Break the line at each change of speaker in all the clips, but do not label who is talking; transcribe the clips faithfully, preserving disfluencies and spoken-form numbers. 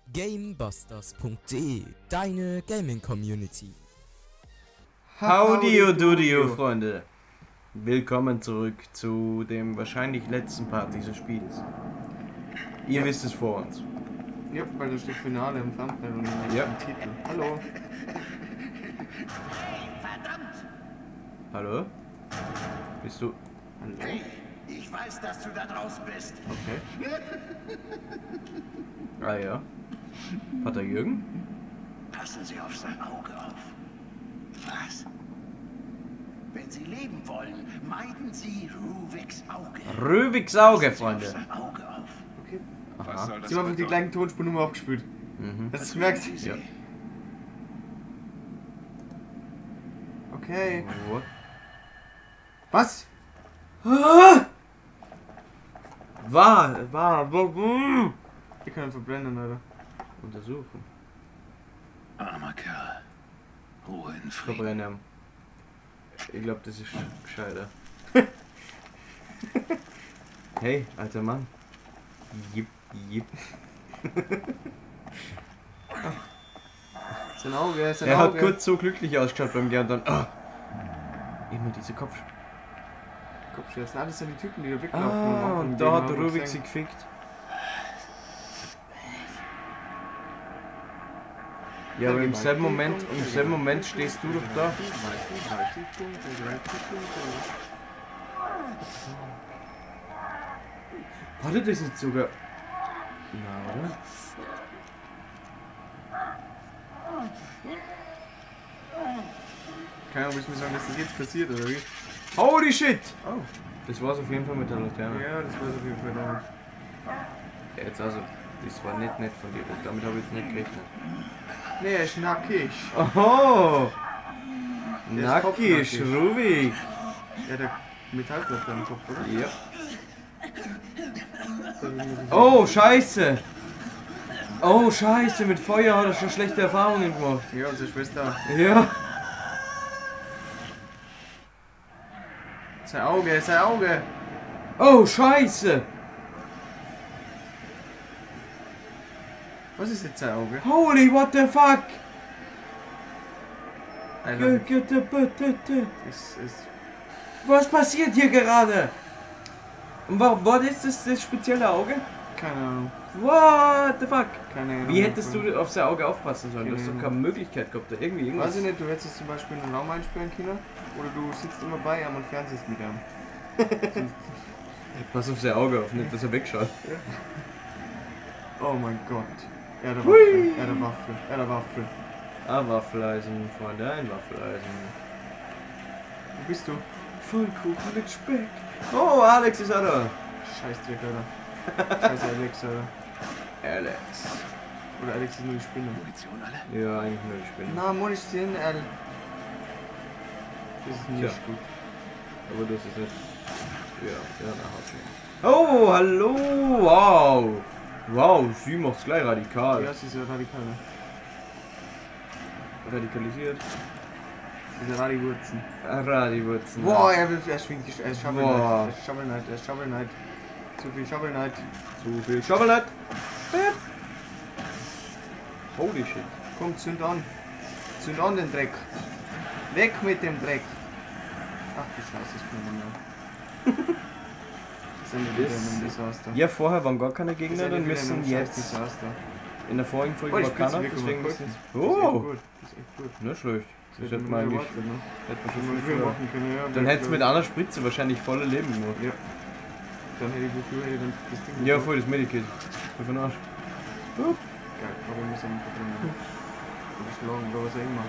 Gamebusters punkt de, deine Gaming-Community.
Howdy, Dudio, Freunde. Willkommen zurück zu dem wahrscheinlich letzten Part dieses Spiels. Ihr
ja.
wisst es vor uns.
Ja, weil da steht Finale im Thumbnail und im
ja.
Titel. Hallo.
Hey, verdammt!
Hallo? Bist du...
Hallo?
Hey, ich weiß, dass du da draußen bist.
Okay.
Ah ja. Pater Jürgen?
Passen Sie auf sein Auge auf. Was? Wenn Sie leben wollen, meiden Sie Ruviks Auge.
Ruviks Auge,
Passen Sie
Freunde.
auf sein Auge auf.
Okay.
Aha.
soll das
Sie haben einfach die gleichen Tonspur nur aufgespielt.
Mhm.
Hast du es gemerkt?
Sie
Ja.
Okay.
What?
Was?
Ah! War, war, war, war.
Wir können verbrennen, oder?
Untersuchen.
Armer Kerl. Ruhe in Frieden.
Verbrennen. Ich glaube, das ist gescheiter. Hey, alter Mann. Jip, jip.
Sein Auge, sein
Er
Auge.
hat kurz so glücklich ausgeschaut beim Gern, dann. Oh, immer diese Kopf.
Kopfschmerzen. Ah, das sind die Typen, die da weglaufen.
Ah,
und
und da hat der
Rubik
Rubik sie gefickt. Ja, aber im selben Moment, im selben Moment stehst du doch da. Hatte das nicht sogar... Na, oder?
Keine Ahnung, willst du mir sagen, dass das jetzt passiert, oder wie?
Holy shit!
Oh.
Das war's auf jeden Fall mit der Laterne.
Ja, das war auf jeden Fall da.
Ja, jetzt also, das war nicht nett von dir. Damit habe ich jetzt nicht gerechnet.
Nee, er ist nackig.
Oho!
Der ist
Nackig,
kopfnackig.
Rubik!
Ja, der Metallblatt am Kopf, oder?
Ja. Oh, scheiße! Oh, scheiße, mit Feuer hat er schon schlechte Erfahrungen gemacht.
Ja, unsere Schwester.
Ja.
Sein Auge, sein Auge!
Oh, scheiße!
Was ist jetzt sein Auge?
Holy, what the fuck?
Alter,
Ge-
es ist...
Was passiert hier gerade? Und warum, was ist das, das spezielle Auge?
Keine Ahnung.
What the fuck?
Keine Ahnung.
Wie hättest du auf sein Auge aufpassen sollen? Du hast doch
Keine
keine Möglichkeit gehabt, da irgendwie irgendwas...
Weiß ich nicht, du hättest es zum Beispiel in einen Raum einsperren können. Oder du sitzt immer bei ihm und fernsehst mit ihm.
Pass auf sein Auge auf, nicht dass er wegschaut.
Oh mein Gott. Er hat eine Waffe. Er hat eine Waffe. Er hat eine Waffe.
Ah, Waffeleisen, Freunde, ein Waffeleisen.
Wo bist du?
Vollkuchen mit Speck. Oh, Alex ist auch da.
Scheißdreck, Alter. Scheiß Alex, Alter.
Alex.
Oder Alex ist nur die Spinne.
Munition alle?
Ja, eigentlich nur ich bin.
Na, Munition, Al. Das ist nicht
Tja.
gut.
Aber das ist nicht. Ja, ja, nach Hause. Oh, hallo! Wow! Wow, sie macht's gleich radikal.
Ja, sie ist ja radikal. Ne?
Radikalisiert.
Diese Radiwurzen.
Radiwurzen.
Boah, er will, er schwingt die, er ist Shovel Knight,
Boah.
er ist Shovel Knight, er ist Shovel Knight. Zu viel Shovel Knight.
Zu viel Schokolade. Holy shit.
Komm, zünd an. Zünd an den Dreck. Weg mit dem Dreck. Ach du Scheiße, das können wir mehr. Das sind wir wieder in einem Desaster.
Ja, vorher waren gar keine
Das
Gegner,
sind wir
dann
wieder in einem
müssen
scheiß
jetzt.
Desaster.
In der vorigen Folge
Oh, die
war keiner,
Spitzenwirkung
deswegen
hat
müssen.
geholfen. Das ist echt
Oh!
gut. Das ist echt gut.
Nicht schlecht. Das
Das
hätte man eigentlich.
erwartet, ne?
Hätte man
Wenn
schon
wir
viel
früher
früher.
machen können, ja.
Dann hätte es mit einer Spritze wahrscheinlich volle Leben gemacht.
Ja. Dann hätte ich, wofür hätte ich dann das Ding
Ja,
gemacht?
voll das Medikit. Voll von Arsch.
Geil, aber wir müssen ihn verbrennen. Oder schlagen, oder was auch immer.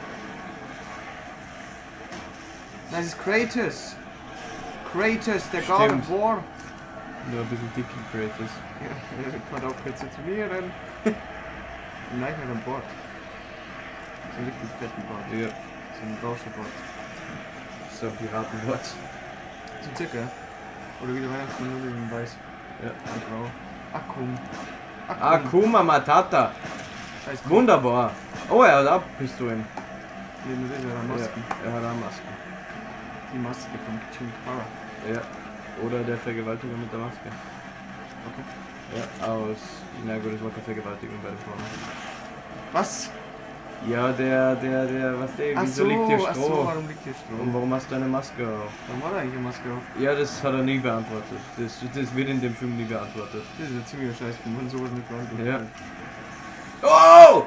Nein, es ist Kratos! Kratos, der God
Stimmt.
of War!
Nur ein bisschen dick Kratos.
Ja, er kann auch jetzt trainieren. Nein, nicht an Bord. So einen richtig fetten Bord.
Ja,
So ein Rauscherbord.
so ein Piratenwort.
So circa. Oder wie der Weihnachtsmann nur in weiß.
Ja.
Und grau. Akkum.
Akuma Matata.
Scheiß
Wunderbar. Oh, er hat auch Pistolen.
Nee, nur das, er hat
Ja,
Masken.
er hat auch Masken.
Die Maske von Jim Carrey.
Ja. Oder der Vergewaltiger mit der Maske.
Okay.
Ja, aus. Na gut, das war keine Vergewaltigung bei der Frau.
Was?
Ja, der, der, der, was der,
Ach
wieso
so,
liegt hier
ach
Stroh?
so, warum liegt hier Stroh?
Und warum hast du eine Maske auf?
Warum hat er eigentlich eine Maske auf?
Ja, das hat er nie beantwortet. Das, das wird in dem Film nie beantwortet.
Das ist ein ziemlicher Scheiß, wenn man sowas nicht beantwortet.
Ja. Oh!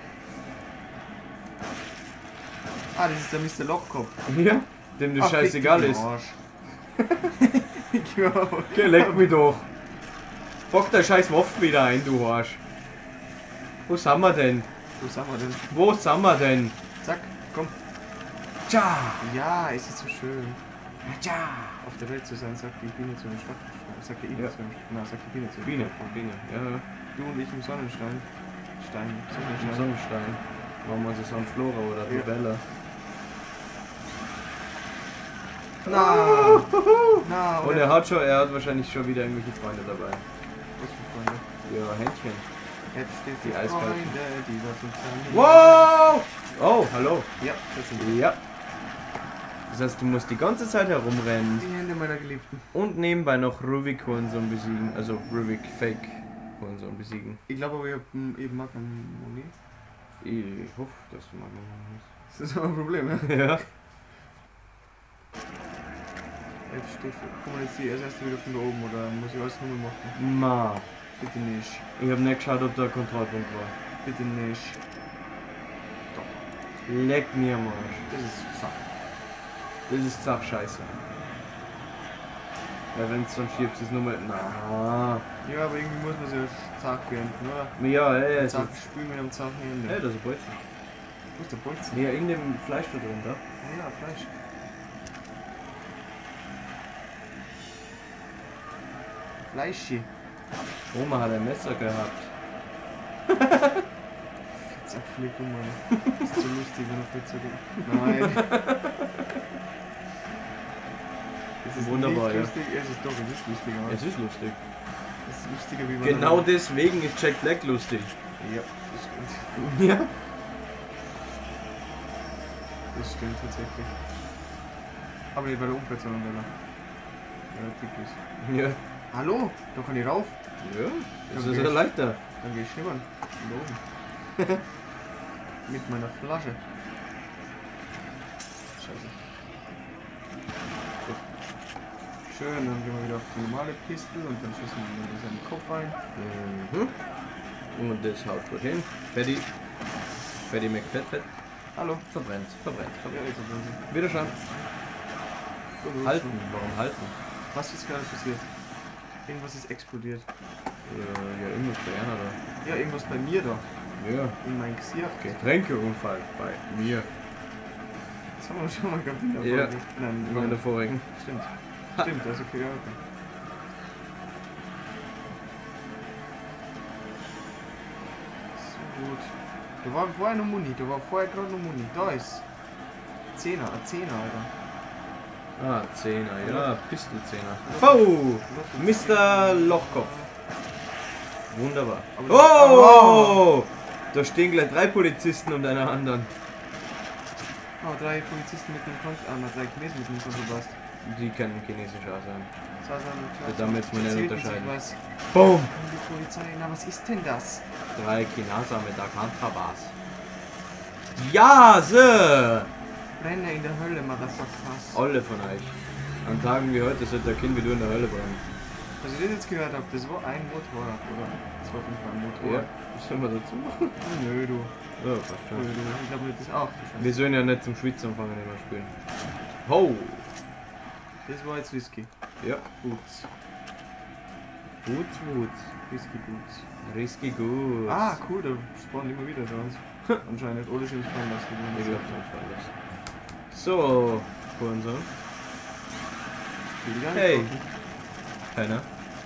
Ah, das ist der Mister Lochkopf.
Ja, dem das
Ah,
scheißegal
fick
ist.
dich im Arsch. Ja.
Okay, leck mich doch. Bock der scheiß Waffen wieder ein, du Arsch. Wo sind wir denn?
Wo sind wir denn?
Wo sind wir denn?
Zack, komm.
Tja!
Ja, es ist so schön.
Tja!
Auf der Welt zu sein, sagt die Biene zu den Stadt. Sagt die Biene
Ja.
zu den Na, sagt die Biene zu den
Biene,
Stadt.
Biene, ja.
Du und ich im Sonnenstein. Stein,
Im
Sonnenstein.
Sonnenstein. Warum also so ein Flora oder
Ja.
Rebella?
Na! Na,
Und er hat schon, er hat wahrscheinlich schon wieder irgendwelche Freunde dabei.
Was für Freunde?
Ja, Händchen.
Jetzt steht
Die
die
Eiskalten.
Freunde, die das uns dann.
Wow! Oh, hallo.
Ja, das sind die.
Ja. Das heißt, du musst die ganze Zeit herumrennen
Die Hände meiner Geliebten.
und nebenbei noch Ruvik Hurensohn besiegen. Also Ruvik Fake Hurensohn besiegen.
Ich glaube aber, ich habe eben Magnum.
Ich hoffe, dass du mal hast.
Das ist aber ein Problem, ja?
Ja.
Jetzt steht für. Kommen jetzt die erste wieder von da oben oder muss ich alles nochmal machen?
Ma.
Bitte nicht.
Ich hab nicht geschaut, ob da ein Kontrollpunkt war.
Bitte nicht.
Leck mir am Arsch.
Das ist Sache.
Das ist Sachscheiße. Ja, wenn es sonst schiebst, ist nur mal. Na.
Ja, aber irgendwie muss man sich zart beenden, oder?
Ja, ey, es
Zart
ist.
spülen mit einem zarten Ende.
Ey, da ist ein Bolzen.
Wo ist der Bolzen?
Ja, in dem Fleisch da drin, da.
Ah ja, Fleisch. Fleischi.
Oma hat ein Messer gehabt.
Zerpflückung, Mann. Das ist so lustig, wenn er Pizza geht. Nein. Es ist
Wunderbar,
nicht
ja.
lustig. Es ist doch, es ist lustig, aber
Es ist lustig.
es ist lustiger, wie man.
Genau deswegen ist Jack Black lustig.
Ja, das stimmt.
Ja.
Das stimmt tatsächlich. Aber nicht bei der Umfeld, sondern bei der. Ja, wirklich.
Ja.
Hallo? Da kann ich rauf.
Ja. Das
Dann
ist
geh
ja
ich-
leichter.
Dann geh ich schnibbern. Da oben. Mit meiner Flasche. Scheiße. Gut. Schön, dann gehen wir wieder auf die normale Pistole und dann schießen wir wieder seinen Kopf ein.
Mhm. Und das haut gut hin. Fatty. Fatty McFett, fett.
Hallo.
Verbrennt, verbrennt,
Ja,
verbrennt.
jetzt sind sie.
Wieder schon.
Gut,
Halten. Warum halten?
Was ist gerade passiert? Irgendwas ist explodiert.
Ja, ja irgendwas bei einer da.
Ja, irgendwas bei mir da.
Ja.
In mein Gesicht.
Getränkeunfall bei mir.
Das haben wir schon mal gehabt in der
Ja.
Folge. Nein,
In der vorigen.
Stimmt. Stimmt, das ist okay, ja. Okay. So gut. Da war vorher noch Muni, da war vorher gerade noch Muni. Da ist. Zehner, ein Zehner, Alter.
Ah, Zehner, ja, Pistolzehner. Oh! Mister Lochkopf. Wunderbar. Oh! Da stehen gleich drei Polizisten und einer anderen.
Oh, drei Polizisten mit dem Konto. Ah, na, drei Chinesen mit dem Kontobass.
Die können Chinesisch auch sein.
Das war dann klar.
Da damit man nicht
Erzählten
unterscheiden.
sich was.
Boom!
Und die Polizei, na, was ist denn das?
Drei Chinesen mit der Kontrabass. Ja, Sir!
Brenne in der Hölle, Motherfuckers.
Alle von euch. An Tagen wie heute sollte der Kind wie du in der Hölle brennen.
Was ich das jetzt gehört habe, das war ein Motorrad, oder? Das war auf jeden Fall ein
Ja,
Motorrad.
was sollen wir dazu machen?
Oh, nö, du.
Ja, passt
Nö,
schon.
du. Ich glaube, das ist auch.
Wir sollen ja nicht zum Schwitzen anfangen, wenn wir spielen. Ho!
Das war jetzt Whisky.
Ja.
Boots.
Boots, Boots.
Whisky Boots.
Risky gut.
Ah, cool, da spawnen immer wieder bei uns. Anscheinend. Oder sind es fallen lassen.
Ich glaube, so alles. So, Hurensohn. Hey. Keiner.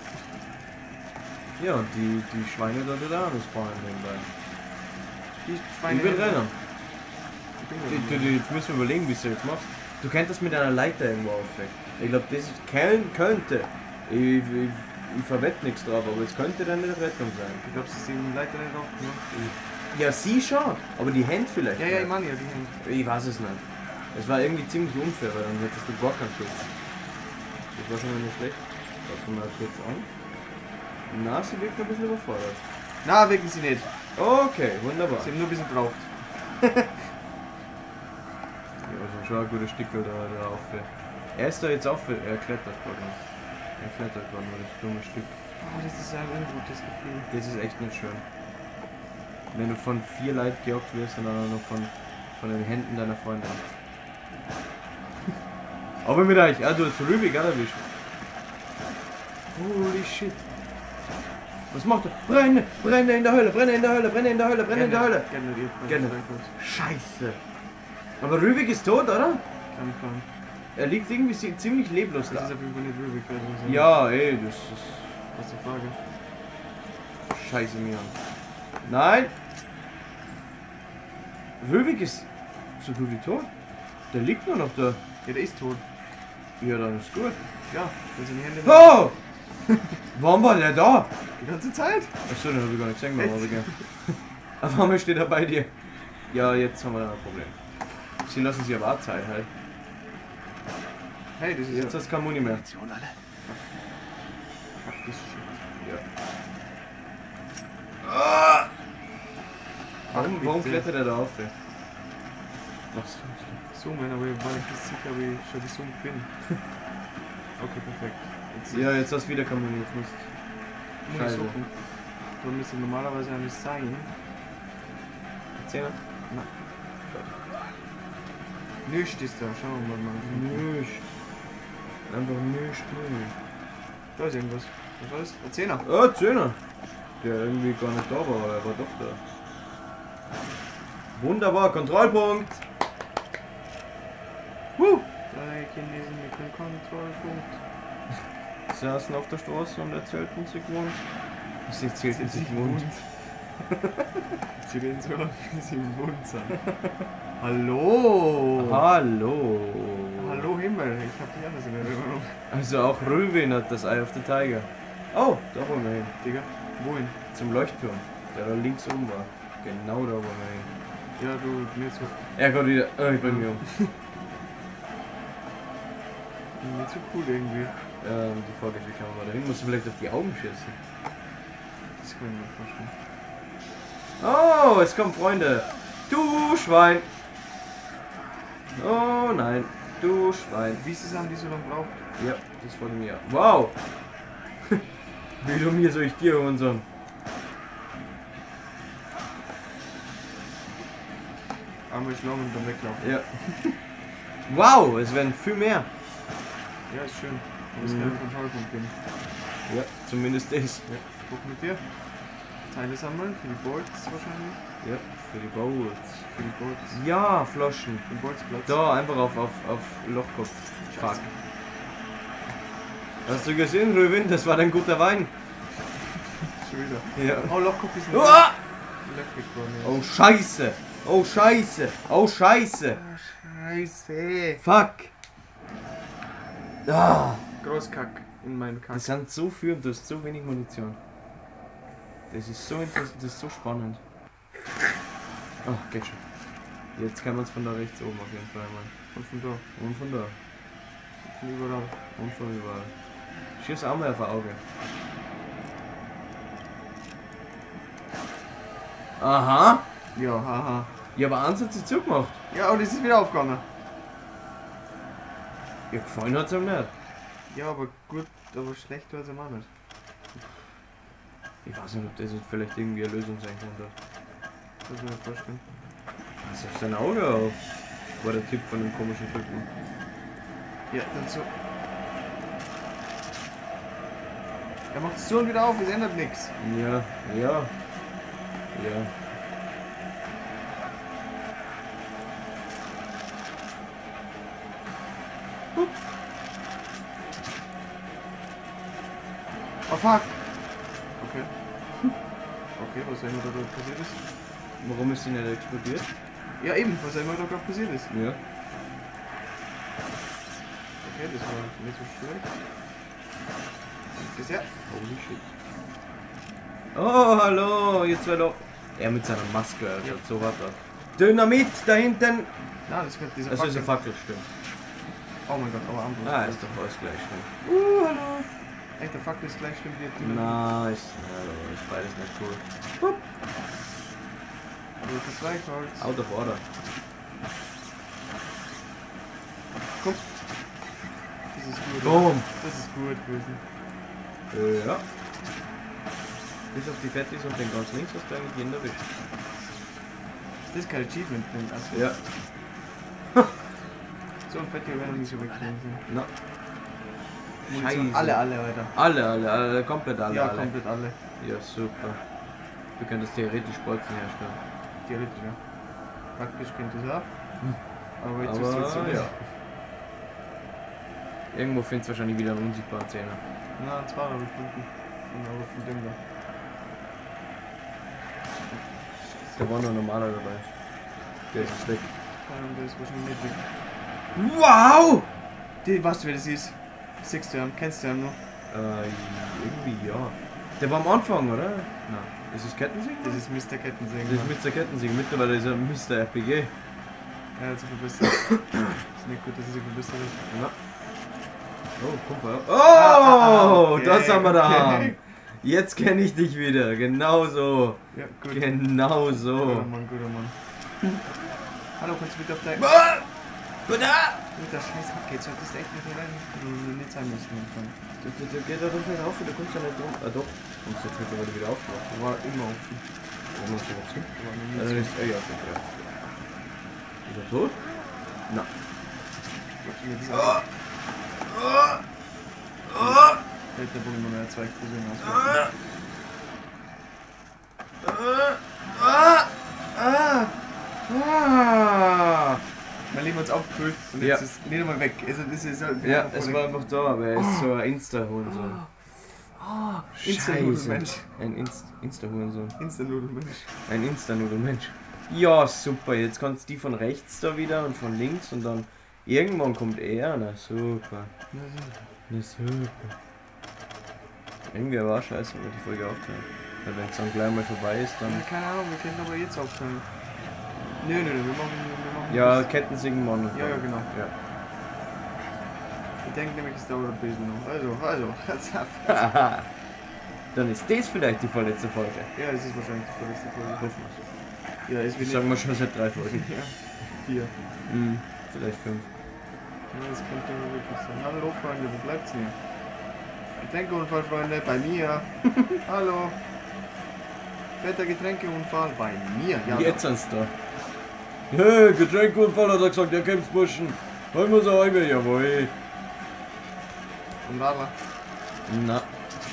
Ja, und die, die Schweine da da auch noch spawnen nebenbei.
Die
Ich
Schweine.
will rennen.
Ich bin
Die,
rennen.
die, die, jetzt müssen wir überlegen, wie du jetzt machst. Du könntest mit einer Leiter irgendwo aufwecken. Ich glaube, das ist, kein, könnte. Ich, ich, ich verwette nichts drauf, aber es könnte dann eine Rettung sein.
Ich glaube, sie sind leider nicht aufgemacht.
Ja, sie schon, aber die Hände vielleicht.
Ja, ja, ich
nicht.
meine ja, die Hände.
Ich weiß es nicht. Es war irgendwie ziemlich unfair, weil dann hättest du gar keinen Schutz. Das war schon mal nicht schlecht. Lass mal kurz an. Na, sie wirkt ein bisschen überfordert.
Na, wirklich sie nicht.
Okay, wunderbar.
Sie haben nur ein bisschen gebraucht.
Ja, also schon ein gutes Stück da, da auf. Er ist da jetzt auf, er klettert gerade nicht. Er klettert gerade nur das dumme Stück.
Oh, das ist ein ungutes Gefühl.
Das ist echt nicht schön. Wenn du von vier Leuten gejagt wirst und dann auch noch von, von den Händen deiner Freundin. Aber mit euch, ah, du hast Rübig auch erwischt. Holy shit. Was macht er? Brenne! Brenne in der Hölle! Brenne in der Hölle! Brenne in der Hölle! Brenne in der Hölle!
Generiert.
Gerne. Scheiße. Aber Rübig ist tot, oder?
Kein Plan.
Er liegt irgendwie si- ziemlich leblos
Das
da.
ist auf jeden Fall nicht Rubik. Also
Ja, ey, das ist...
Was ist die Frage?
Scheiße mir an. Nein! Rübig ist so gut wie tot. Der liegt nur noch da.
Ja, der ist tot.
Ja, dann ist gut.
Ja, da sind die Hände.
Oh! Warum war der da?
Die ganze Zeit?
Achso, den hab ich gar nicht gesehen,
Echt?
aber gell. Auf einmal steht er bei dir. Ja, jetzt haben wir da ein Problem. Sie lassen sich aber auch Zeit halt.
Hey, das ist
Jetzt
ja
hast du kein Muni mehr.
Munition alle?
praktisch shit.
Ja. Ah! Warum,
Ach,
warum
bitte.
klettert er da auf? Ey? Was?
Zoomen, aber ich war nicht sicher, wie ich schon gezoomt bin. Okay, perfekt. Jetzt
Ja, jetzt hast du wieder kein Muni. Jetzt musst
muss ich
Scheiße.
suchen. Da müsste normalerweise eigentlich sein.
Zehner?
Nichts ist da, schauen wir mal.
Nicht. Einfach nicht.
Da ist irgendwas. Was war das? Ein Zehner.
Oh, Zehner. Der irgendwie gar nicht da war, aber er war doch da. Wunderbar, Kontrollpunkt. Woo.
Drei Chinesen mit dem Kontrollpunkt.
Sie saßen auf der Straße und erzählten sich Wund. Sie erzählten sich Wund.
Sie reden so, wie sie im Mund sind. Hallo!
Hallo.
Hallo Himmel, ich hab dich anders in Erinnerung.
Also auch Röwin hat das Eye of the Tiger. Oh, da wollen wir hin.
Digga, wohin?
Zum Leuchtturm, der da links oben war. Genau da wollen wir hin.
Ja, du, mir zu,
Er kommt wieder. Oh, ich bin mir um.
mir zu cool irgendwie.
Ähm, die Frage ist, wie kann man da hin? Musst du vielleicht auf die Augen schießen?
Das kann ich mir vorstellen.
Oh, es kommen Freunde. Du Schwein. Oh nein, du Schwein.
Wie ist es an, die so lange braucht?
Ja, das von mir. Wow. Wie du mir soll ich dir holen sollen?
Einmal schlagen und dann weglaufen.
Ja. Wow, es werden viel mehr.
Ja, ist schön. Aber es
Mhm.
kann einen Kontrollpunkt geben.
Ja, zumindest das.
Ja, guck mit dir. Teile sammeln, für die Bolts wahrscheinlich.
Ja, für die Bowls.
Für die Bolts.
Ja, Flaschen.
Für den Bolzplatz.
Da, einfach auf, auf, auf Lochkopf. Fuck. Hast du gesehen, Röwin? Das war dein guter Wein.
Schon wieder.
Ja.
Oh, Lochkopf ist ein
Uah!
löchrig geworden. Ja.
Oh, Scheiße. Oh, Scheiße. Oh, Scheiße.
Ah, Scheiße.
Fuck. Ah.
Großkack in meinem Kack.
Das sind so viel und du hast so wenig Munition. Das ist so interessant, das ist so spannend. Oh, geht schon. Jetzt kann man es von da rechts oben auf jeden Fall mal.
Und von da.
Und von da.
Von überall.
Und von überall. Schieß auch mal auf ein Auge. Aha.
Ja, haha.
Ja, aber eins hat sie zugemacht.
Ja, und es ist wieder aufgegangen.
Ja, gefallen hat es ihm nicht.
Ja, aber gut, aber schlecht war es immer nicht.
Ich weiß nicht, ob das jetzt vielleicht irgendwie eine Lösung sein könnte.
Das kann ich mir vorstellen.
Was auf sein Auge auf? War der Tipp von dem komischen Typen.
Ja, dann so. Er macht es so und wieder auf, es ändert nichts.
Ja, ja. Ja.
Oh fuck! Okay. Okay, was auch immer da gerade passiert ist.
Warum ist sie nicht explodiert?
Ja eben, was auch immer da gerade passiert ist.
Ja.
Okay, das war nicht so schlecht. Danke sehr.
Holy shit. Oh, hallo, jetzt war doch. Er mit seiner Maske, Alter.
Ja.
So war das. Dynamit da hinten!
Na, das wird dieser
Das ist eine
Fackel.
Fackel, stimmt.
Oh mein Gott, aber Armbrust.
Ah, ist doch alles gleich. Stimmt. Uh, hallo.
Echt, der Fackel ist gleich schlimm wie die.
Nein, ist, ja, das ist beides nicht cool.
Also das Streichholz.
Out of order.
Komm. Das ist gut.
Boom.
Das ist gut gewesen.
Äh, ja. Bis auf die Fettis und den ganz links hast du eigentlich jeden erwischt.
Ist das kein Achievement drin? Also,
Ja.
so ein Fetти werden nicht so wegnehmen.
Na.
Munition. Alle, alle, Alter.
Alle, alle, alle, komplett alle,
Ja,
alle.
komplett alle.
Ja, super. Du könntest theoretisch Bolzen herstellen.
Theoretisch, ja. Praktisch könnte es auch. Aber jetzt ist es
Aber
jetzt so
ja. Irgendwo findest du wahrscheinlich wieder einen unsichtbaren Zehner.
Na, zwei habe ich gefunden. Aber von dem da.
Da war nur ein normaler dabei. Der ist jetzt weg.
Und der ist wahrscheinlich nicht weg.
Wow!
Die, weißt du, wer das ist? Siehst du ihn? Kennst du ihn noch?
Äh, irgendwie ja. Der war am Anfang, oder? Nein. Ist es Kettensägen?
Das ist Mister Kettensägen.
Das ist Mister Kettensägen. Mittlerweile ist er Mister R P G.
Er hat sich verbessert. Ist nicht gut, dass er sich verbessert hat.
Ja. Oh, Kumpel. Oh!
Ah, okay,
das haben wir da.
okay.
Jetzt kenne ich dich wieder. Genau so.
Ja, gut.
Genau
Guter
so.
Mann, guter Mann. Hallo, kannst du bitte auf dein...
Ah!
Mit der scheiß Hacke, jetzt solltest du echt nicht rein. Du nicht sein müssen.
Du, du, du geh da doch nicht auf, du kommst ja nicht rum. Ah doch, du kommst jetzt mittlerweile wieder auf.
Der war immer offen.
Wo musst du jetzt hin?
Der war noch
Ja,
nie
dann
zu.
ist er ja schon ja. Ist er tot? Na.
Warte, mir das auch. Hält der Bullen nur mehr zwei Explosionen aus. Wir leben uns aufgefüllt und jetzt
Ja.
ist nicht einmal weg. Also das ist halt
Ja, es war einfach da, aber er ist so ein Insta-Hurensohn.
Insta-Nudelmensch.
Ein Inst Insta-Hurensohn.
Insta-Nudelmensch.
Ein Insta-Nudelmensch. Ja, super. Jetzt kannst du die von rechts da wieder und von links und dann irgendwann kommt er. Na super. Na super. Irgendwie war es scheiße, wenn wir die Folge aufteilen. Weil wenn es dann gleich mal vorbei ist, dann...
Ja, keine Ahnung, wir können aber jetzt aufteilen. Nö, nö, nö, wir machen... Wir machen
Ja,
das.
Kettensägen machen wir.
Ja, ja, genau.
Ja.
Ich denke nämlich, es dauert ein bisschen noch. Also, also, ganz ab.
Dann ist das vielleicht die vorletzte Folge.
Ja, es ist wahrscheinlich die vorletzte Folge.
Hoffen wir.
Ja, ist
Das
wieder...
sagen wir schon seit drei Folgen.
Ja, vier.
Hm, vielleicht fünf.
Ja, das könnte wirklich sein. Hallo, Freunde, wo bleibt's denn? Getränkeunfall, Freunde, bei mir. Hallo. Fetter Getränkeunfall bei mir. Ja,
Jetzt sind's da. Hey, Getränkeunfall hat er gesagt, der kämpft Burschen. Wollen wir so einmal, jawohl.
Und Radler.
Na.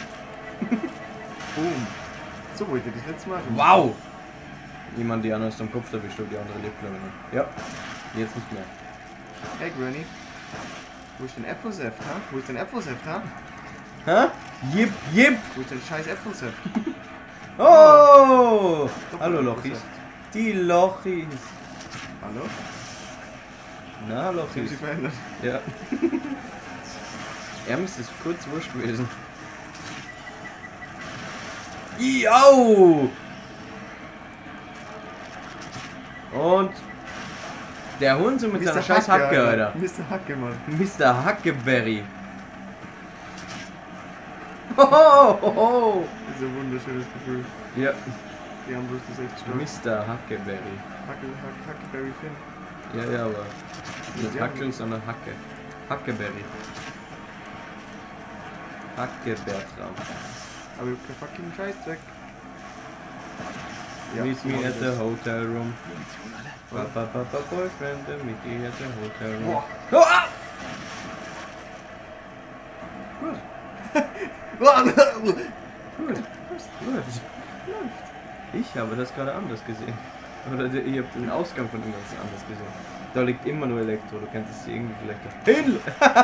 Boom. So wollte ich das letzte Mal.
Wow! Jemand die andere ist am Kopf erwischt und die andere lebt, glaube ich noch. Ja. Jetzt nicht mehr.
Hey, Granny. Wo ist denn Äpfelsaft, ha? Wo ist denn Äpfelsaft, ha?
Hä? Jip, jip!
Wo ist denn scheiß Äpfelsaft?
Oh! Hallo Lochis.
Äpfelsaft.
Die Lochis.
Hallo?
Na,
Sie haben
Lochis.
sich verändert.
Ja. Ärmst ist kurz wurscht gewesen. Jau! Und der Hund so mit seiner scheiß Hacke, Alter.
Mister Hacke, Mann.
Mister Hackeberry. Hohoho!
Das ist ein wunderschönes Gefühl.
Ja,
Die haben bloß das echt stark.
Mister Hackeberry.
Hacke, Hacke, Hackeberry Finn.
Ja, ja, aber nicht
Ja.
Hackeln, sondern Hacke. Hackeberry. Hackebertram.
Aber ich hab keinen fucking Scheißdreck.
Meet
so
me
machen
at
wir
the
das.
hotel room. Papa, papa, boyfriend, meet me at the hotel room.
Boah.
Ah! Gut, gut. Läuft. Ich habe das gerade anders gesehen. Oder ihr habt den Ausgang von irgendwas anders gesehen. Da liegt immer nur Elektro, du könntest sie irgendwie vielleicht da hin.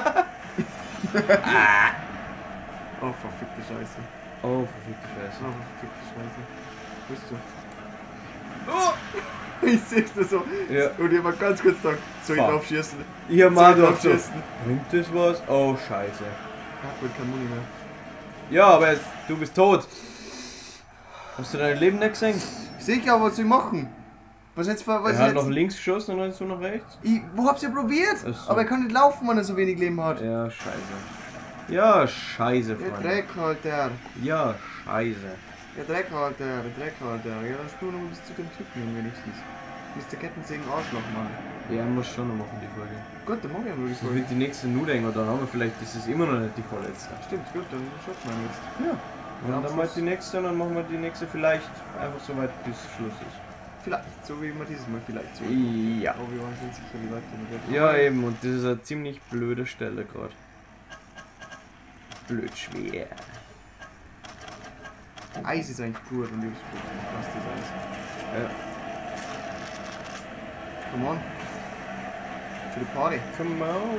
Oh, verfickte Scheiße.
Oh, verfickte Scheiße.
Oh, verfickte Scheiße. Wo bist du? Oh! Ich seh's nur so.
Ja.
Und ich hab ganz kurz gedacht, soll ich
Fuck.
drauf schießen?
Ihr
Soll
mal
ich drauf
doch so.
schießen?
Bringt das was? Oh, scheiße.
Ja, gut, kein Muni mehr.
Ja, aber es, du bist tot. Hast du dein Leben nicht gesehen?
Sicher, was soll ich machen? Was jetzt für, was
Er hat
jetzt?
noch links geschossen und dann ist du noch rechts?
Ich, wo hab's ja probiert?
Ach so.
Aber er kann nicht laufen, wenn er so wenig Leben hat.
Ja, scheiße. Ja, scheiße,
Ja,
Freunde.
Dreck, Alter.
Ja, scheiße.
Ja, Dreck, Alter. Der Dreck, Alter. Ja, dann spür noch bis zu dem Typen hin, wenigstens. Mister Kettensägen Arschloch, Mann.
Ja, muss schon noch machen, die Folge.
Gut, dann machen wir mal die
Das
Folge.
wird die nächste nur länger, dann haben wir vielleicht, das ist immer noch nicht die vorletzte.
Stimmt, gut, dann schaffen wir jetzt.
Ja. Und
Ja,
dann
Schluss.
mal die nächste und dann machen wir die nächste vielleicht einfach so weit, bis Schluss ist.
Vielleicht, so wie wir dieses Mal vielleicht so.
Ja.
Aber wir waren uns sicher, wie weit wir werden.
Ja, eben, und das ist eine ziemlich blöde Stelle gerade. Blöd schwer.
Eis ist eigentlich gut und ich hab's gut. Was das Eis.
Ja.
Come on. To the party.
Come on.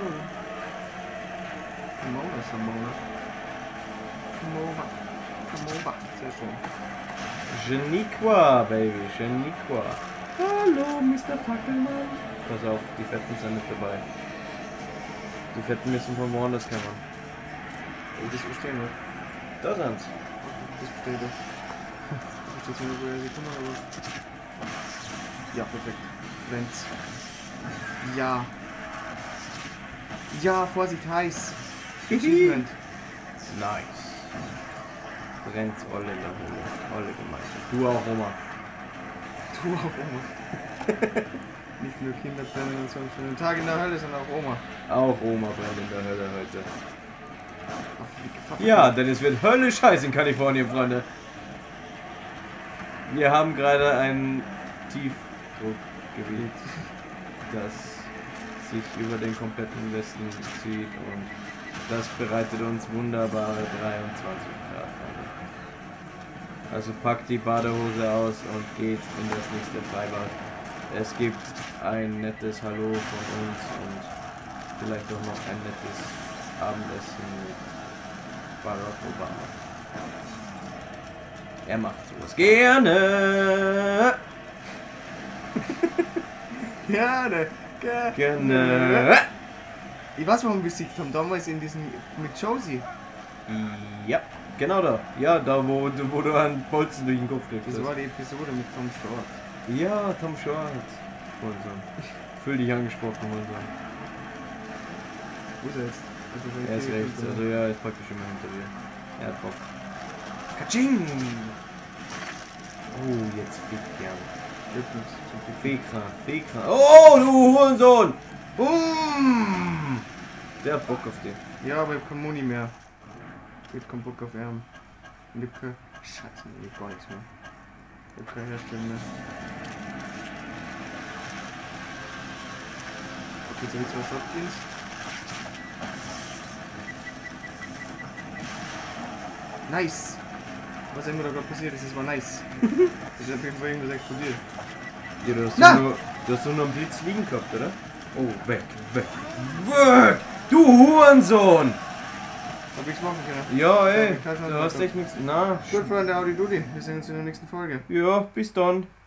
Come on, Simona. Come over. Come over. Sehr schön.
Geniqua, Baby, Geniqua. Hallo, Mister Fackelmann. Pass auf, die Fetten sind nicht dabei. Die Fetten müssen von woanders kommen.
Oh, das verstehen wir.
Da sind's.
Das verstehe ich. Ich verstehe nicht, woher sie kommen, aber... Ja, perfekt. Brennt's. Ja. Ja, Vorsicht, heiß. Achievement.
Nice. Brennt's alle in der Hölle. Alle gemeinsam. Du auch, Oma.
Du auch, Oma. Nicht nur Kinder brennen an so einem schönen Tag in der Hölle, sondern auch Oma.
Auch Oma brennt in der Hölle heute.
Ach,
Ja, denn es wird höllisch heiß in Kalifornien, Freunde. Wir haben gerade ein Tiefdruckgebiet, das sich über den kompletten Westen zieht und das bereitet uns wunderbare dreiundzwanzig Grad. Freunde. Also packt die Badehose aus und geht in das nächste Freibad. Es gibt ein nettes Hallo von uns und vielleicht auch noch ein nettes Abendessen mit Barack Obama. Er macht sowas gerne.
Gerne. Gerne.
Gerne.
Ich weiß, warum wir besiegt haben. Damals in diesem mit Josie.
Ja, genau da. Ja, da wo, du- wo du einen Bolzen durch den Kopf kriegst.
Das war die Episode mit Tom Short.
Ja, Tom Short. Hurensohn. Fühl dich angesprochen, Hurensohn.
Wo ist er jetzt? Also,
Er ist rechts, also ja, er ist praktisch immer hinter dir. Er hat Bock. Katsching! Oh, jetzt fickt ja. Fekra, Fekra. Oh, du Hurensohn! Boom! Der hat Bock auf dich.
Ja, aber ich hab kein Moni mehr. Ich hab keinen Bock auf Arm. Und ich hab kein... Scheiße, ich hab gar nichts mehr. Ich hab kein Herstellen mehr. Okay, so jetzt was abgehst. Nice! Was immer da gerade passiert ist, das war nice. Das ist auf jeden Fall irgendwas explodiert.
Ja, du hast
Na!
doch nur, du hast doch nur einen Blitz liegen gehabt, oder? Oh, weg, weg, weg! Du Hurensohn!
Hab ich's machen können.
Ja, ey,
Ich kann schon
du hast
weiter.
echt nichts. Na,
Gut, Freunde, Audi Dudi. Wir sehen uns in der nächsten Folge.
ja, bis dann.